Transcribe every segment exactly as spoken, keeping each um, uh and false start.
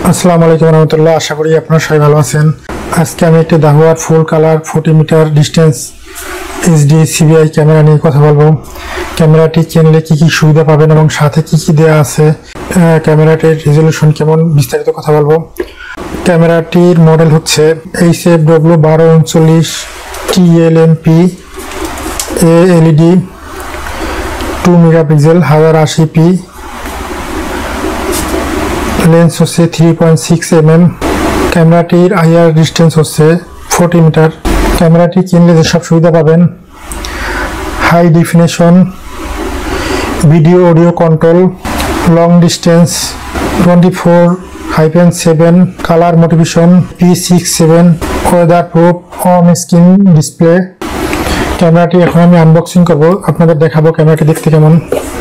আসসালামু আলাইকুম রহমতুল্লাহ। আশা করি আপনারা সবাই ভালো আছেন। আজকে আমি একটি দাহুয়ার full colour forty metre distance HD CVI camera নিয়ে কথা বলবো। ক্যামেরাটি কিনলে কি কি সুবিধা পাবেন এবং সাথে কি কি দেওয়া আছে, ক্যামেরাটির রেজলিউশন কেমন, বিস্তারিত কথা বলবো। ক্যামেরাটির মডেল হচ্ছে এইচ এফ ডব্লিউ বারো উনচল্লিশ T L M P A LED two megapixel হাজার আশি পি, লেন্স হচ্ছে three point six M M. ক্যামেরাটির আইআর ডিস্টেন্স হচ্ছে ফোর্টি মিটার। ক্যামেরাটি কিনলে যেসব সুবিধা পাবেন: high definition video audio control, long distance twenty four hyphen seven colour motivation P six seven, weather proof on screen display. ক্যামেরাটি এখন আমি আনবক্সিং করব, আপনাদের দেখাবো ক্যামেরাটি দেখতে কেমন।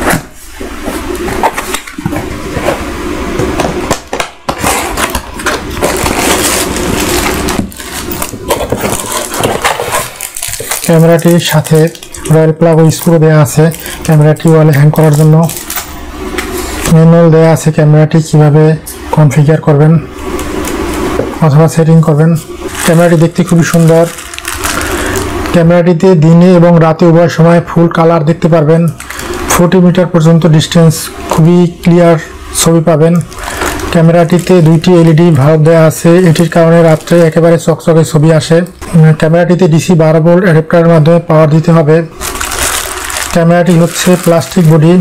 ক্যামেরাটির সাথে রয়্যাল প্লাগ ও স্ক্রু দেওয়া আছে ক্যামেরাটি ওয়ালে হ্যাং করার জন্য। ম্যানুয়াল দেওয়া আছে ক্যামেরাটি কিভাবে কনফিগার করবেন অথবা সেটিং করবেন। ক্যামেরাটি দেখতে খুবই সুন্দর। ক্যামেরাটিতে দিনে এবং রাতে উভয় সময় ফুল কালার দেখতে পারবেন। ফোর্টি মিটার পর্যন্ত ডিস্টেন্স খুবই ক্লিয়ার ছবি পাবেন। ক্যামেরাটিতে দুইটি এলইডি ভাল্ব দেওয়া আছে, এটির কারণে রাত্রে একেবারে চকচকে ছবি আসে। ক্যামেরাটিতে ডিসি বারো ভোল্ট অ্যাডাপ্টারের মাধ্যমে পাওয়ার দিতে হবে। ক্যামেরাটি হচ্ছে প্লাস্টিক বডি।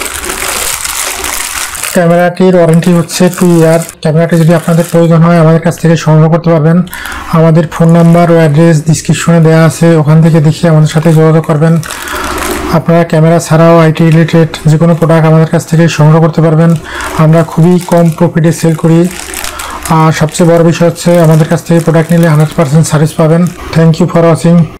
ক্যামেরাটির ওয়ারেন্টি হচ্ছে টু ইয়ার। ক্যামেরাটি যদি আপনাদের প্রয়োজন হয় আমাদের কাছ থেকে সংগ্রহ করতে পারবেন। আমাদের ফোন নাম্বার ও অ্যাড্রেস ডিসক্রিপশনে দেওয়া আছে, ওখান থেকে দেখে আমাদের সাথে যোগাযোগ করবেন। আপনারা ক্যামেরা ছাড়াও আইটি রিলেটেড যে কোনো প্রোডাক্ট আমাদের কাছ থেকে সংগ্রহ করতে পারবেন। আমরা খুবই কম প্রফিটে সেল করি। আর সবচেয়ে বড় বিষয় হচ্ছে আমাদের কাছ থেকে প্রোডাক্ট নিলে হান্ড্রেড পার্সেন্ট সার্ভিস পাবেন। Thank you for watching.